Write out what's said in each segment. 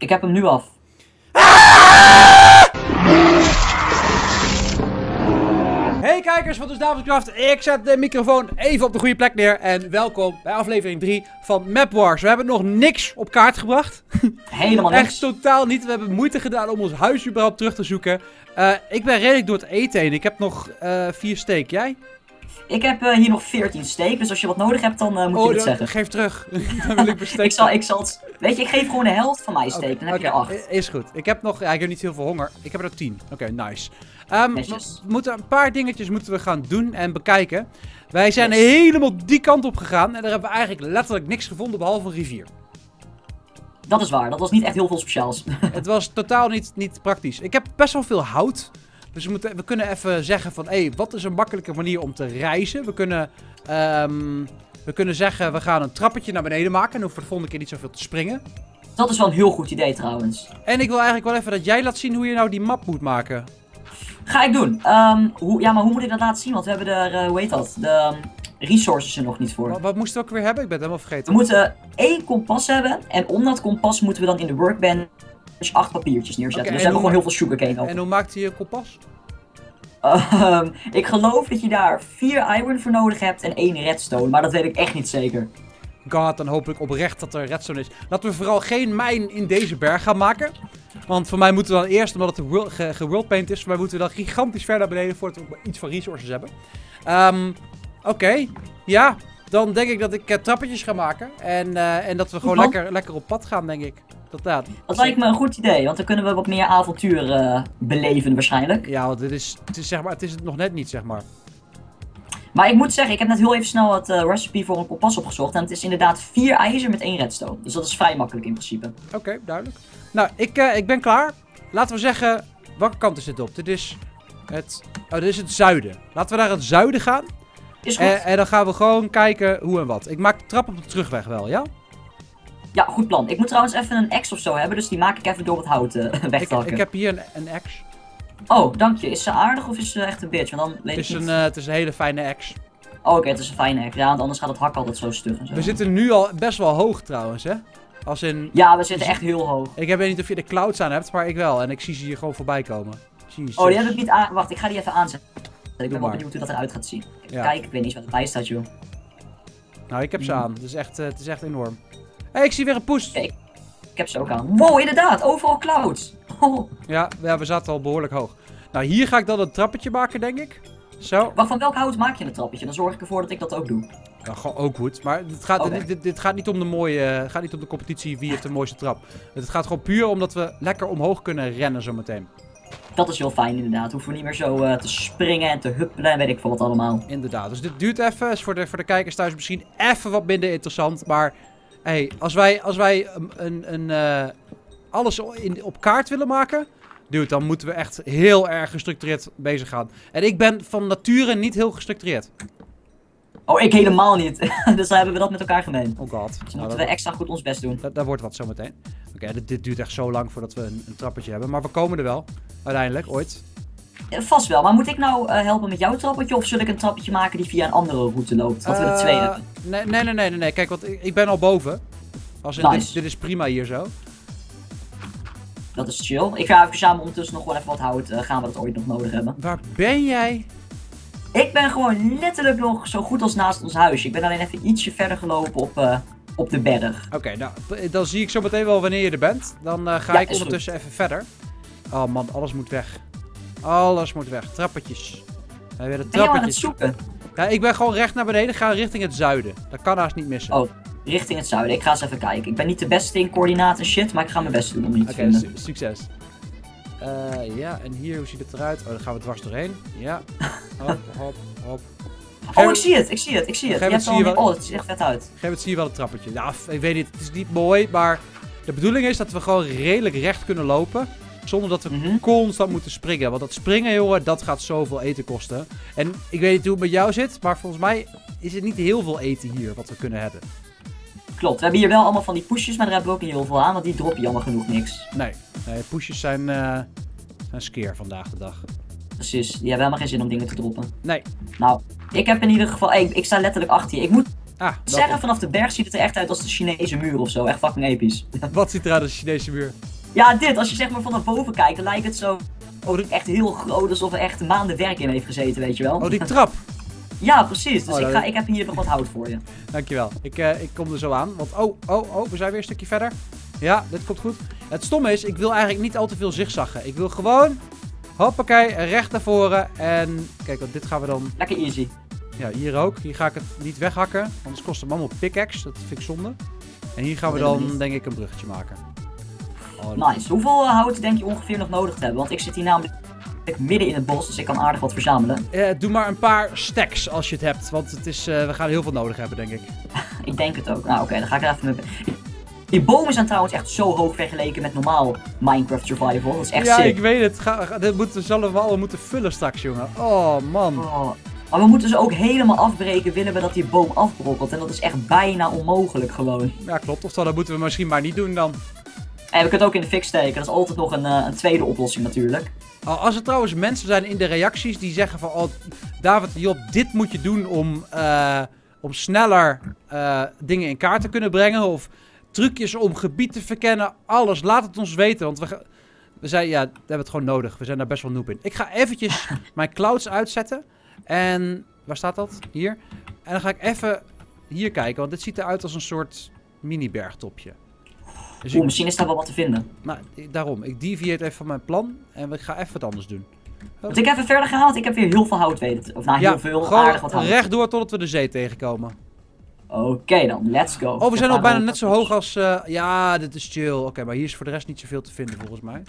Ik heb hem nu af. Hey kijkers van Davidcraft, ik zet de microfoon even op de goede plek neer en welkom bij aflevering 3 van Map Wars. We hebben nog niks op kaart gebracht. Helemaal niks. Echt totaal niet. We hebben moeite gedaan om ons huis überhaupt terug te zoeken. Ik ben redelijk door het eten heen. Ik heb nog 4 steak. Jij? Ik heb hier nog 14 steak, dus als je wat nodig hebt, dan moet je het zeggen. Geef terug. Dan wil ik mijn steak. ik zal het... Weet je, ik geef gewoon de helft van mijn steak, dan heb je er 8. Is goed. Ik heb nog... Ja, ik heb niet heel veel honger. Ik heb er 10. Oké, nice. Een paar dingetjes moeten we gaan doen en bekijken. Wij zijn helemaal die kant op gegaan en daar hebben we eigenlijk letterlijk niks gevonden behalve een rivier. Dat is waar, dat was niet echt heel veel speciaals. Het was totaal niet praktisch. Ik heb best wel veel hout. Dus we kunnen even zeggen van, wat is een makkelijke manier om te reizen? We kunnen zeggen, we gaan een trappetje naar beneden maken. En dan hoeven we de volgende keer niet zoveel te springen. Dat is wel een heel goed idee trouwens. En ik wil eigenlijk wel even dat jij laat zien hoe je nou die map moet maken. Ga ik doen. Maar hoe moet ik dat laten zien? Want we hebben er, hoe heet dat? De resources er nog niet voor. Wat moesten we ook weer hebben? Ik ben het helemaal vergeten. We moeten 1 kompas hebben. En om dat kompas moeten we dan in de workbench 8 papiertjes neerzetten. Dus we hebben gewoon heel veel sugarcane op. En hoe maakt hij je kompas? Ik geloof dat je daar 4 iron voor nodig hebt en 1 redstone. Maar dat weet ik echt niet zeker. God, dan hoop ik oprecht dat er redstone is. Laten we vooral geen mijn in deze berg gaan maken. Want voor mij moeten we dan eerst, omdat het geworldpaint is, voor mij moeten we dan gigantisch ver naar beneden voordat we iets van resources hebben. Oké. Ja, dan denk ik dat ik trappetjes ga maken. En dat we gewoon lekker op pad gaan, denk ik. Dat lijkt me een goed idee, want dan kunnen we wat meer avontuur beleven waarschijnlijk. Ja, want het is het nog net niet, zeg maar. Maar ik moet zeggen, ik heb net heel even snel het recipe voor een kompas opgezocht. En het is inderdaad 4 ijzer met 1 redstone. Dus dat is vrij makkelijk in principe. Oké, duidelijk. Nou, ik ben klaar. Laten we zeggen, welke kant is dit op? Dit is het zuiden. Laten we naar het zuiden gaan. Is goed. En dan gaan we gewoon kijken hoe en wat. Ik maak de trap op de terugweg wel, ja? Ja, goed plan. Ik moet trouwens even een axe of zo hebben, dus die maak ik even door het hout weg te hakken. Ik heb hier een axe. Oh, dank je. Is ze aardig of is ze echt een bitch? Want dan weet ik niet. Het is een hele fijne axe. Oh, oké, het is een fijne axe. Ja, want anders gaat het hak altijd zo stug en zo. We zitten nu al best wel hoog trouwens, hè? Als in... Ja, we zitten echt heel hoog. Ik weet niet of je de clouds aan hebt, maar ik wel. En ik zie ze hier gewoon voorbij komen. Jezus. Oh, die heb ik niet aan... Wacht, ik ga die even aanzetten. Ik ben wel benieuwd hoe dat eruit gaat zien. Ja. Kijk, ik weet niet wat erbij staat, joh. Nou, ik heb ze aan. Het is echt enorm. Hé, ik zie weer een poes. Ik heb ze ook aan. Wow, inderdaad. Overal clouds. Oh. Ja, we zaten al behoorlijk hoog. Nou, hier ga ik dan een trappetje maken, denk ik. Zo. Wacht, van welk hout maak je een trappetje? Dan zorg ik ervoor dat ik dat ook doe. Ja, gewoon ook goed. Maar dit gaat niet om gaat niet om de competitie wie heeft de mooiste trap. Het gaat gewoon puur omdat we lekker omhoog kunnen rennen zometeen. Dat is heel fijn inderdaad. Hoeven we niet meer zo te springen en te huppelen en weet ik veel wat allemaal. Inderdaad. Dus dit duurt even. Is voor de kijkers thuis misschien even wat minder interessant. Maar hey, als wij alles op kaart willen maken, dude, dan moeten we echt heel erg gestructureerd bezig gaan. En ik ben van nature niet heel gestructureerd. Oh, ik helemaal niet. Dus dan hebben we dat met elkaar gemeen. Oh god. Dus dan moeten we extra goed ons best doen. Daar wordt wat zometeen. Oké, dit duurt echt zo lang voordat we een trappetje hebben. Maar we komen er wel. Uiteindelijk, ooit. Vast wel. Maar moet ik nou helpen met jouw trappetje? Of zul ik een trappetje maken die via een andere route loopt? Dat we er 2 hebben. Nee. Kijk, want ik ben al boven. Nice. Dit is prima hier zo. Dat is chill. Ik ga even samen ondertussen nog wel even wat hout. Gaan we dat ooit nog nodig hebben. Waar ben jij? Ik ben gewoon letterlijk nog zo goed als naast ons huisje. Ik ben alleen even ietsje verder gelopen op de berg. Oké, nou, dan zie ik zo meteen wel wanneer je er bent. Dan ga ik ondertussen even verder. Oh man, alles moet weg. Alles moet weg. Trappetjes. Wij willen trappetjes. Ben je aan het zoeken? Ja, ik ben gewoon recht naar beneden. Ga richting het zuiden. Dat kan haast niet missen. Oh, richting het zuiden. Ik ga eens even kijken. Ik ben niet de beste in coördinaten en shit, maar ik ga mijn best doen om niet te vinden. Oké, succes. Ja, en hier, hoe ziet het eruit? Oh, dan gaan we dwars doorheen. Ja. Hop. Oh, ik zie het. Oh, het ziet echt vet uit. Zie je wel het trappetje. Ja, ik weet niet. Het is niet mooi, maar de bedoeling is dat we gewoon redelijk recht kunnen lopen. Zonder dat we constant moeten springen. Want dat springen, jongen, dat gaat zoveel eten kosten. En ik weet niet hoe het met jou zit, maar volgens mij is het niet heel veel eten hier wat we kunnen hebben. Klopt, we hebben hier wel allemaal van die pushjes, maar daar hebben we ook niet heel veel aan, want die droppen je allemaal genoeg niks. Nee, pushjes zijn skeer vandaag de dag. Precies, die hebben helemaal geen zin om dingen te droppen. Nee. Nou, ik heb in ieder geval, ik sta letterlijk achter je. Ik moet zeggen, vanaf de berg ziet het er echt uit als de Chinese muur of zo, echt fucking episch. Wat ziet eruit als de Chinese muur? Ja, dit. Als je zeg maar vanaf boven kijkt, dan lijkt het zo Oh, echt heel groot, alsof er echt maanden werk in heeft gezeten, weet je wel. oh, die trap. Ja, precies. Dus Oh, ik heb hier nog wat hout voor je. Dankjewel. Ik kom er zo aan. Want, we zijn weer een stukje verder. Ja, dit komt goed. Het stomme is, ik wil eigenlijk niet al te veel zigzaggen. Ik wil gewoon, hoppakee, recht naar voren. En, kijk, want dit gaan we dan... Lekker easy. Ja, hier ook. Hier ga ik het niet weghakken. Anders kost het allemaal pickaxe. Dat vind ik zonde. En hier gaan we dan, denk ik, een bruggetje maken. Oh, Nice. Hoeveel hout denk je ongeveer nog nodig te hebben? Want ik zit hier namelijk midden in het bos, dus ik kan aardig wat verzamelen. doe maar een paar stacks als je het hebt. Want het is, we gaan heel veel nodig hebben, denk ik. Ik denk het ook. Nou, oké, dan ga ik er even mee. Die bomen zijn trouwens echt zo hoog vergeleken met normaal Minecraft Survival. Dat is echt Ja, sick. ik weet het. Dit zullen we allemaal moeten vullen straks, jongen. Oh, man. Oh. Maar we moeten ze ook helemaal afbreken, willen we dat die boom afbrokkelt. En dat is echt bijna onmogelijk gewoon. Ja, klopt. Oftewel, dat moeten we misschien maar niet doen dan. En we kunnen het ook in de fik steken. Dat is altijd nog een tweede oplossing natuurlijk. Als er trouwens mensen zijn in de reacties die zeggen van... Oh, David, Job, dit moet je doen om sneller dingen in kaart te kunnen brengen. Of trucjes om gebied te verkennen. Alles, laat het ons weten. Want we zijn, ja, we hebben het gewoon nodig. We zijn daar best wel noob in. Ik ga eventjes mijn clouds uitzetten. En, waar staat dat? Hier. En dan ga ik even hier kijken. Want dit ziet eruit als een soort mini-bergtopje. Dus Misschien is daar wel wat te vinden. nou, daarom. Ik deviate even van mijn plan. En ik ga even wat anders doen. Moet ik even verder gaan? Want ik heb weer heel veel hout weten. Of nou, heel veel. gewoon Aardig wat hout. rechtdoor totdat we de zee tegenkomen. Oké dan, let's go. Oh, we zijn Ik al ga bijna wel net zo hoog als... ja, dit is chill. Oké, maar hier is voor de rest niet zoveel te vinden volgens mij.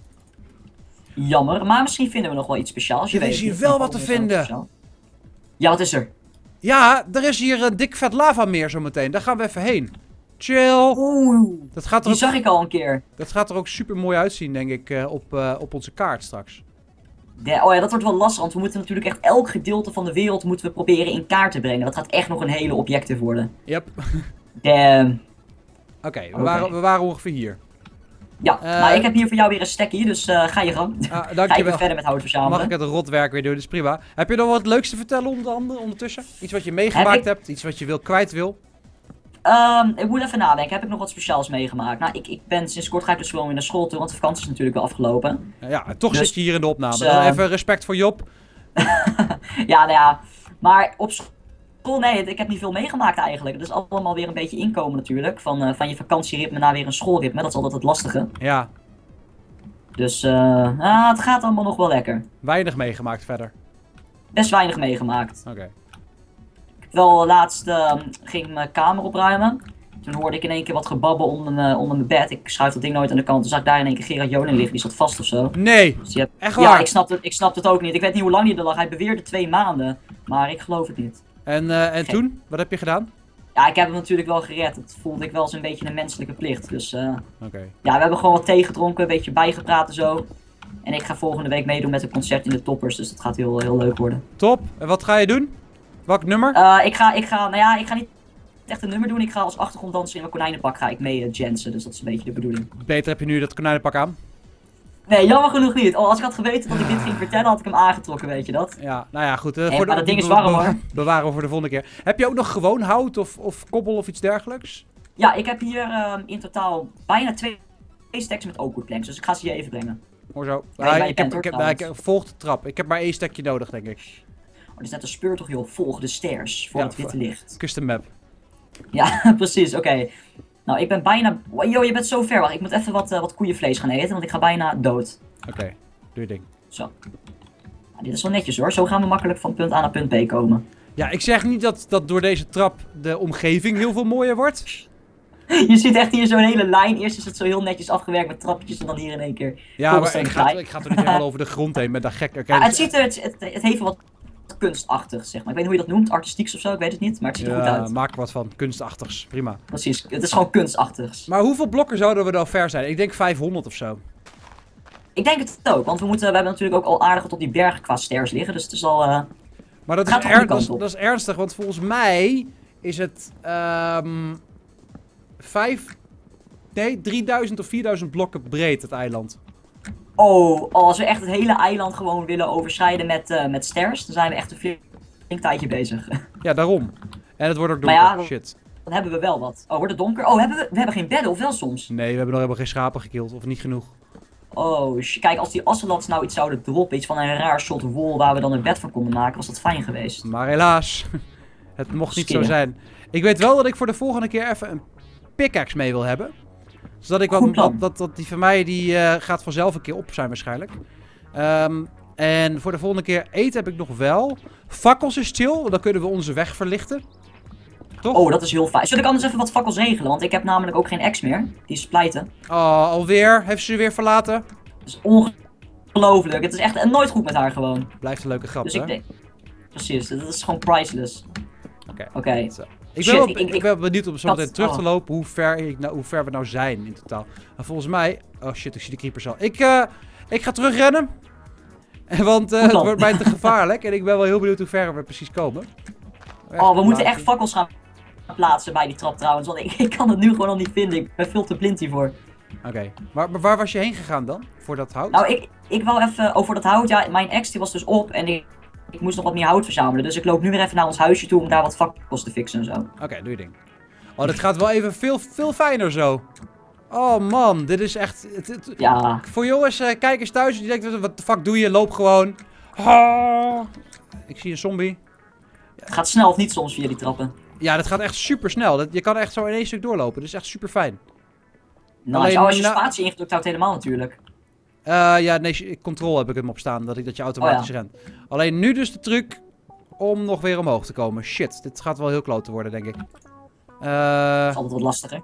Jammer, maar misschien vinden we nog wel iets speciaals. Je Er is weet hier het. wel wat te vinden. Ja, wat is er? Ja, er is hier een dik vet lavameer zometeen. Daar gaan we even heen. Chill. Oeh, Dat gaat er die ook, zag ik al een keer. dat gaat er ook super mooi uitzien, denk ik, op onze kaart straks. Oh ja, dat wordt wel lastig, want we moeten natuurlijk echt elk gedeelte van de wereld moeten we proberen in kaart te brengen. Dat gaat echt nog een hele objectief worden. Yep. Damn. Oké, we waren ongeveer hier. Ja, maar ik heb hier voor jou weer een stekkie, dus ga je gang. Ga je weer Dankjewel. verder met hout verzamelen. Mag ik het rotwerk weer doen, dat is prima. Heb je nog wat leuks te vertellen ondertussen? Iets wat je meegemaakt hebt, iets wat je kwijt wil? Ik moet even nadenken, heb ik nog wat speciaals meegemaakt? Nou, ik ben sinds kort ga ik dus gewoon weer naar school toe, want de vakantie is natuurlijk wel afgelopen. Ja, en toch Dus- zit je hier in de opname. dus, Dan even respect voor Job. Ja, nou ja, maar op school, nee, ik heb niet veel meegemaakt eigenlijk. Het is allemaal weer een beetje inkomen natuurlijk, van je vakantieritme naar weer een schoolritme, dat is altijd het lastige. Ja, Dus, het gaat allemaal nog wel lekker. weinig meegemaakt verder. Best weinig meegemaakt. Oké. Wel, laatst ging ik mijn kamer opruimen. Toen hoorde ik in één keer wat gebabbel onder mijn bed. Ik schuif dat ding nooit aan de kant. Toen zag ik daar in één keer Gerard Joling liggen. Die zat vast of zo. Nee, Dus die echt ja, waar? ik snapte het ook niet. Ik weet niet hoe lang die er lag. Hij beweerde 2 maanden. Maar ik geloof het niet. En toen? Wat heb je gedaan? Ja, ik heb hem natuurlijk wel gered. Dat voelde ik wel als een beetje een menselijke plicht. Dus Oké. ja, we hebben gewoon wat thee gedronken. Een beetje bijgepraat en zo. En ik ga volgende week meedoen met een concert in de Toppers. Dus dat gaat heel leuk worden. Top. En wat ga je doen? Welk nummer? Ik ga niet echt een nummer doen. Ik ga als achtergronddanser in mijn konijnenpak ga ik mee jansen. Dus dat is een beetje de bedoeling. Beter heb je nu dat konijnenpak aan. Nee, jammer genoeg niet. Oh, als ik had geweten dat ik dit ging vertellen, had ik hem aangetrokken, weet je dat? Ja, nou ja, goed. maar dat ding is warm, hoor. Bewaren we voor de volgende keer. Heb je ook nog gewoon hout of kobbel of iets dergelijks? Ja, ik heb hier in totaal bijna 2 stacks met oakwood planks. Dus ik ga ze je even brengen. Hoor zo. Weet je waar je Ik bent, hoor, volg de trap. Ik heb maar 1 stekje nodig, denk ik. Oh, dit is net een speurtocht, joh. Volg de stairs voor Ja, het witte licht. Custom map. Ja, precies. Oké. Nou, ik ben bijna... Yo, je bent zo ver. Wacht, ik moet even wat koeienvlees gaan eten, want ik ga bijna dood. Oké, doe je ding. Zo. Nou, dit is wel netjes, hoor. Zo gaan we makkelijk van punt A naar punt B komen. Ja, ik zeg niet dat door deze trap de omgeving heel veel mooier wordt. Je ziet echt hier zo'n hele lijn. Eerst is het zo heel netjes afgewerkt met trapjes en dan hier in één keer. Ja, maar ik ga toch niet helemaal over de grond heen met dat gek. Okay, Ja, het ziet er, het heeft wat kunstachtig, zeg maar. Ik weet niet hoe je dat noemt, artistieks of zo, ik weet het niet. Maar het ziet er goed uit. Maak er wat van. Kunstachtigs. Prima. Precies, het is gewoon kunstachtigs. Maar hoeveel blokken zouden we dan ver zijn? Ik denk 500 of zo. Ik denk het ook, want we hebben natuurlijk ook al aardig wat op die bergen qua stairs liggen. Dus het is al... Maar dat gaat is, de goede kant op. dat is ernstig, want volgens mij is het 3000 of 4000 blokken breed, het eiland. Als we echt het hele eiland gewoon willen overschrijden met stairs, dan zijn we echt een flink tijdje bezig. Ja, daarom. En het wordt ook Maar donker. ja, Shit. Dan hebben we wel wat. Oh, wordt het donker? Oh, we hebben geen bedden, of wel soms? Nee, we hebben nog helemaal geen schapen gekild. Of niet genoeg. Oh, kijk, als die Ocelots nou iets zouden droppen, iets van een raar soort wol waar we dan een bed van konden maken, was dat fijn geweest. Maar helaas, het mocht niet zo Skinner. zijn. Ik weet wel dat ik voor de volgende keer even een pickaxe mee wil hebben. Zodat ik Goed plan. dat die van mij, die gaat vanzelf een keer op zijn waarschijnlijk. En voor de volgende keer eten heb ik nog wel. Fakkels is chill, dan kunnen we onze weg verlichten. Toch? Oh, dat is heel fijn. Zul ik anders even wat fakkels regelen? Want ik heb namelijk ook geen ex meer. Die is splijten. Oh, alweer? Heeft ze weer verlaten? Dat is ongelooflijk. Het is echt nooit goed met haar gewoon. Blijft een leuke grap, Dus hè? ik denk... Precies, dat is gewoon priceless. Oké. Zo. Ik Shit, ben, ik ben benieuwd om zo meteen dat- terug te lopen hoe ver we nou zijn in totaal. En volgens mij... Oh shit, ik zie de creepers al. Ik ga terugrennen. Want het plan. wordt mij te gevaarlijk. En ik ben wel heel benieuwd hoe ver we precies komen. Oh, we moeten echt fakkels gaan plaatsen bij die trap trouwens. Want ik kan het nu gewoon nog niet vinden. Ik ben veel te blind hiervoor. Oké. Maar waar was je heen gegaan dan? Voor dat hout? Nou, ik wou even over dat hout. Ja, mijn ex die was dus op en ik moest nog wat meer hout verzamelen. Dus ik loop nu weer even naar ons huisje toe om daar wat fakkels te fixen en zo. Oké, doe je ding. Oh, dit gaat wel even veel fijner zo. Oh man, dit is echt... Ja, Voor jongens, kijkers thuis, die denken, wat de fuck doe je? Loop gewoon. Ah. Ik zie een zombie. het gaat snel of niet soms via die trappen. Ja, dat gaat echt super snel. Je kan echt zo in één stuk doorlopen. Dat is echt super fijn. Nice. Alleen, Oh, als je nou- spatie ingedrukt houdt helemaal natuurlijk. Ja, nee, control heb ik hem op staan. Dat je automatisch rent. Alleen nu dus de truc om nog weer omhoog te komen. Shit, dit gaat wel heel klote worden, denk ik. Dat is altijd wat lastiger.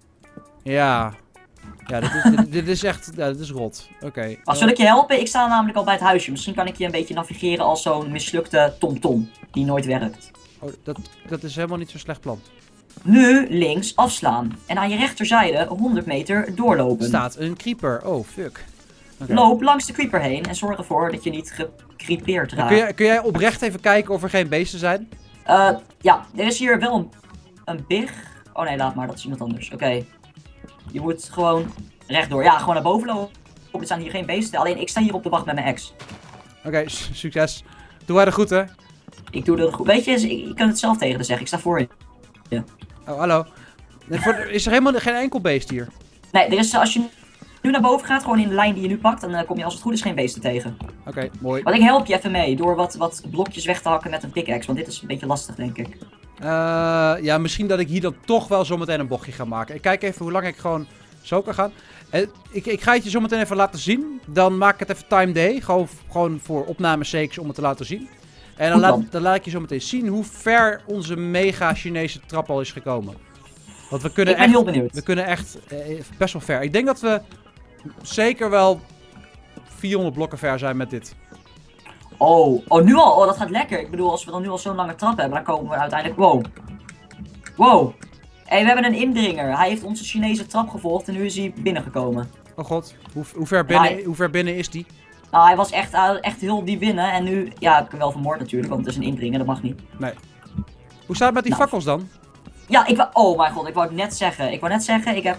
Ja. Ja, dit is echt... Ja, dit is rot. Oké. Maar zul ik je helpen? Ik sta namelijk al bij het huisje. Misschien kan ik je een beetje navigeren als zo'n mislukte TomTom. Die nooit werkt. Oh, dat is helemaal niet zo'n slecht plan. Nu links afslaan. En aan je rechterzijde 100 meter doorlopen. Er staat een creeper. Oh, fuck. Oké. Loop langs de creeper heen en zorg ervoor dat je niet gecreepeerd raakt. Kun jij oprecht even kijken of er geen beesten zijn? Ja, er is hier wel een big. Oh nee, laat maar, dat is iemand anders. Oké. Je moet gewoon rechtdoor. Ja, gewoon naar boven lopen. Er staan hier geen beesten. Alleen ik sta hier op de wacht met mijn ex. Oké, succes. Doe hij de groeten. Ik doe dat goed. Weet je, ik kan het zelf tegen haar zeggen. Ik sta voor je. Oh, hallo. Is er helemaal geen enkel beest hier? Nee, er is, als je nu naar boven gaat, gewoon in de lijn die je nu pakt, dan kom je als het goed is geen beesten tegen. Oké, mooi. Want ik help je even mee door wat blokjes weg te hakken met een pickaxe, want dit is een beetje lastig, denk ik. Ja, misschien dat ik hier dan toch wel zometeen een bochtje ga maken. Ik kijk even hoe lang ik gewoon zo kan gaan. Ik ga het je zometeen even laten zien. Dan maak ik het even time day. Gewoon voor opnamesakes om het te laten zien. En dan laat ik je zometeen zien hoe ver onze mega Chinese trap al is gekomen. Want we kunnen Ik ben heel benieuwd. We kunnen echt best wel ver. Ik denk dat we zeker wel 400 blokken ver zijn met dit. Oh, nu al? Oh, dat gaat lekker. Ik bedoel, als we dan nu al zo'n lange trap hebben, dan komen we uiteindelijk... Wow. Hé, we hebben een indringer. Hij heeft onze Chinese trap gevolgd en nu is hij binnengekomen. Oh god, hoe ver binnen is die? Nou, hij was echt heel diep binnen en nu... Ja, ik heb hem wel vermoord natuurlijk, want het is een indringer, dat mag niet. Nee. Hoe staat het met die Nou. fakkels dan? Ja, oh mijn god, ik wou het net zeggen. Ik heb...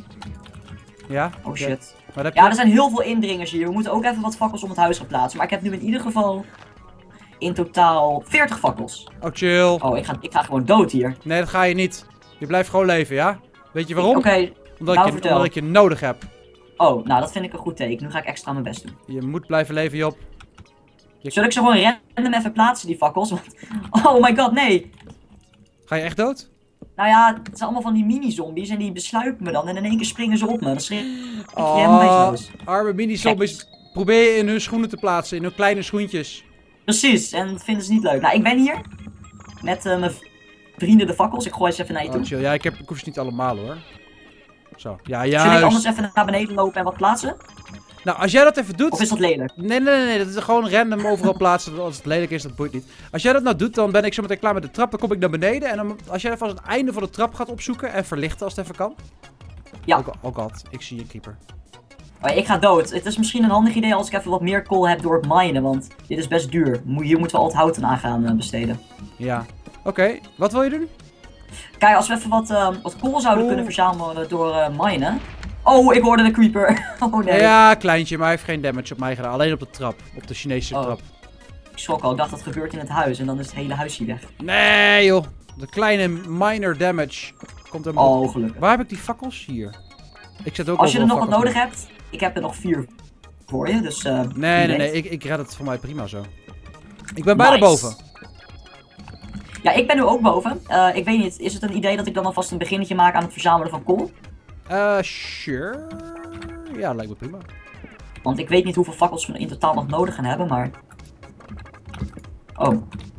Ja? Oh shit. Maar heb Ja, je... er zijn heel veel indringers hier. We moeten ook even wat fakkels om het huis gaan plaatsen. Maar ik heb nu in ieder geval in totaal 40 fakkels. Oh, chill. Oh, ik ga gewoon dood hier. Nee, dat ga je niet. Je blijft gewoon leven, ja? Weet je waarom? Oké, nou, vertel. Omdat ik je nodig heb. Oh, nou dat vind ik een goed teken. Nu ga ik extra mijn best doen. Je moet blijven leven, Job. Zullen ik ze gewoon random even plaatsen, die fakkels? Want... Oh my god, nee. Ga je echt dood? Nou ja, het zijn allemaal van die mini-zombies en die besluipen me dan. En in één keer springen ze op me. Dan schrik ik helemaal mee. Arme mini-zombies. Probeer je in hun schoenen te plaatsen. In hun kleine schoentjes. Precies, en dat vinden ze niet leuk. Nou, ik ben hier. Met mijn vrienden de fakkels. Ik gooi ze even naar je toe. Oh, chill. Ja, ik hoef ze niet allemaal, hoor. Zo. Ja, Zullen ik juist. anders even naar beneden lopen en wat plaatsen? Nou, als jij dat even doet... Of is dat lelijk? Nee. Dat is gewoon random overal plaatsen. Als het lelijk is, dat boeit niet. Als jij dat nou doet, dan ben ik zo meteen klaar met de trap. Dan kom ik naar beneden. En dan, als jij vast het einde van de trap gaat opzoeken en verlichten als het even kan. Ja. Oh god, ik zie je creeper. Oh, ik ga dood. Het is misschien een handig idee als ik even wat meer kool heb door het minen. Want dit is best duur. Hier moeten we al het hout aan gaan besteden. Ja. Oké, wat wil je doen? Kijk, als we even wat kool zouden kunnen verzamelen door minen. Oh, ik hoorde de creeper. Oh nee. Ja, kleintje, maar hij heeft geen damage op mij gedaan. Alleen op de trap. Op de Chinese trap. Ik schrok al. Ik dacht dat gebeurt in het huis. En dan is het hele huisje weg. Nee, joh. De kleine minor damage komt helemaal goed. Oh, gelukkig. Waar heb ik die fakkels? Hier. Ik zet ook Als je er overal nog wat fakkels nodig hebt, ik heb er nog 4 voor je, dus Nee, ik red het voor mij prima zo. Ik ben bijna boven. Ja, ik ben nu ook boven. Ik weet niet, is het een idee dat ik dan alvast een beginnetje maak aan het verzamelen van kool? Sure. Ja, lijkt me prima. Want ik weet niet hoeveel fakkels we in totaal nog nodig gaan hebben, maar... Oh.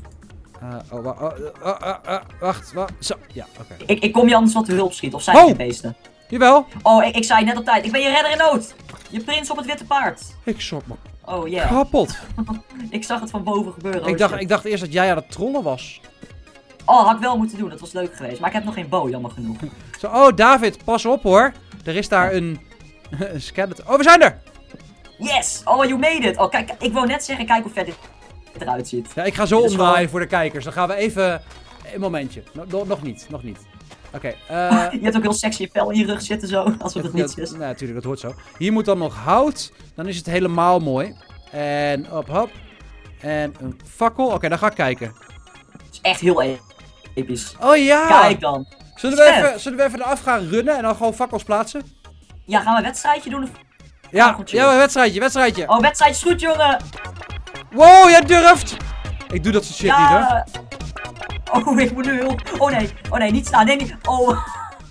Wacht. Zo, ja, oké. Ik kom je anders wat te hulp schieten, of zijn het beesten? Jawel. Oh, ik zei net op tijd. Ik ben je redder in nood. Je prins op het witte paard. Ik schrok me Oh, yeah. kapot. Ik zag het van boven gebeuren. Ik dacht eerst dat jij aan het trollen was. Oh, had ik wel moeten doen. Dat was leuk geweest. Maar ik heb nog geen bow, jammer genoeg. Zo, oh David, pas op hoor. Er is daar een skeleton. Oh, we zijn er. Yes! Oh, you made it! Oh, kijk, ik wou net zeggen, kijk hoe vet dit eruit ziet. Ja, ik ga zo omdraaien voor de kijkers. Dan gaan we even... Een momentje. Nog niet. Oké. Je hebt ook heel sexy je vel in je rug zitten zo, alsof het niets is. Nee, natuurlijk, dat hoort zo. Hier moet dan nog hout. Dan is het helemaal mooi. En hop. En een fakkel. Oké, dan ga ik kijken. Het is echt heel episch. Oh ja! Kijk dan. Zullen we even eraf gaan runnen en dan gewoon fakkels plaatsen? Ja, gaan we een wedstrijdje doen? Ja, een wedstrijdje. Oh, wedstrijdje is goed, jongen! Wow, jij durft! Ik doe dat soort shit niet, hoor. Oh, ik moet nu heel... Oh nee, niet staan. Nee, niet... Oh.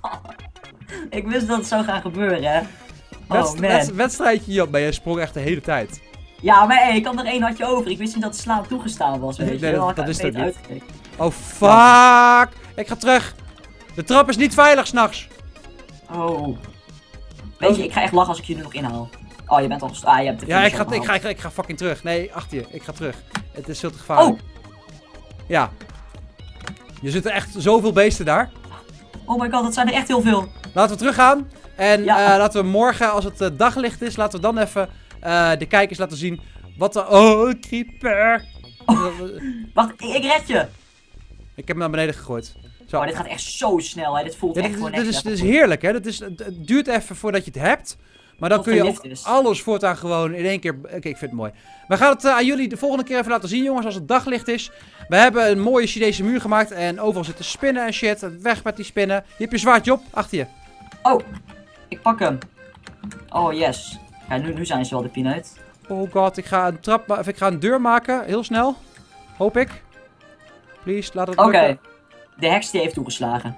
Ik wist dat het zou gaan gebeuren, hè. Oh, man. Wedstrijdje, Job, maar jij sprong echt de hele tijd. Ja, maar hey, ik had er één hartje over. Ik wist niet dat slaan toegestaan was, weet je. Nee, dat is het ook niet. Oh, fuck! Ik ga terug. De trap is niet veilig s'nachts. Oh. Weet je, ik ga echt lachen als ik je nu nog inhaal. Oh, je bent al... je hebt de ja, ik ga fucking terug. Nee, achter je. Ik ga terug. Het is veel te gevaarlijk. Oh! Ja. Er zitten echt zoveel beesten daar. Oh my god, dat zijn er echt heel veel. Laten we teruggaan. En laten we morgen, als het daglicht is, laten we dan even de kijkers laten zien wat er... Oh, creeper! Oh, wacht, ik red je! Ik heb hem naar beneden gegooid. Zo. Oh, dit gaat echt zo snel, hè. Dit voelt echt gewoon echt... Dit is heerlijk, hè. Het duurt even voordat je het hebt. Maar dan kun je ook alles voortaan gewoon in één keer... Oké, ik vind het mooi. We gaan het aan jullie de volgende keer even laten zien, jongens, als het daglicht is. We hebben een mooie Chinese muur gemaakt en overal zitten spinnen en shit. Weg met die spinnen. Je hebt je zwaardje op, achter je. Oh, ik pak hem. Oh, yes. Ja, nu zijn ze wel de pineut. Oh god, ik ga een deur maken, heel snel. Hoop ik. Please, laat het lukken. Oké, de heks die heeft toegeslagen.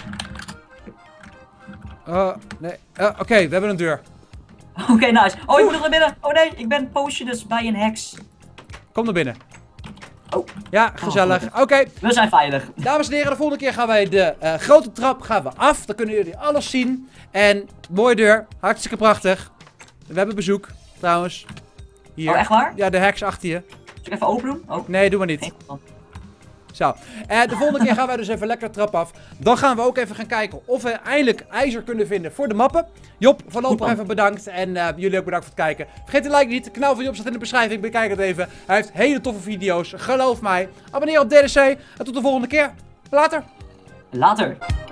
Nee. Oké, we hebben een deur. Oké, nice. Oh, ik moet nog naar binnen. Oh nee, ik ben poosje dus bij een heks. Kom naar binnen. Oh. Ja, gezellig. Oké. We zijn veilig. Dames en heren, de volgende keer gaan wij de grote trap af. Dan kunnen jullie alles zien. En mooie deur. Hartstikke prachtig. We hebben bezoek, trouwens. Hier. Oh, echt waar? Ja, de heks achter je. Zal ik even open doen? Oh. Nee, doe maar niet. Zo. De volgende keer gaan wij dus even lekker de trap af. Dan gaan we ook even gaan kijken of we eindelijk ijzer kunnen vinden voor de mappen. Job, voorlopig even bedankt. En jullie ook bedankt voor het kijken. Vergeet de like niet. Het kanaal van Job staat in de beschrijving. Bekijk het even. Hij heeft hele toffe video's. Geloof mij. Abonneer op DDC. En tot de volgende keer. Later. Later.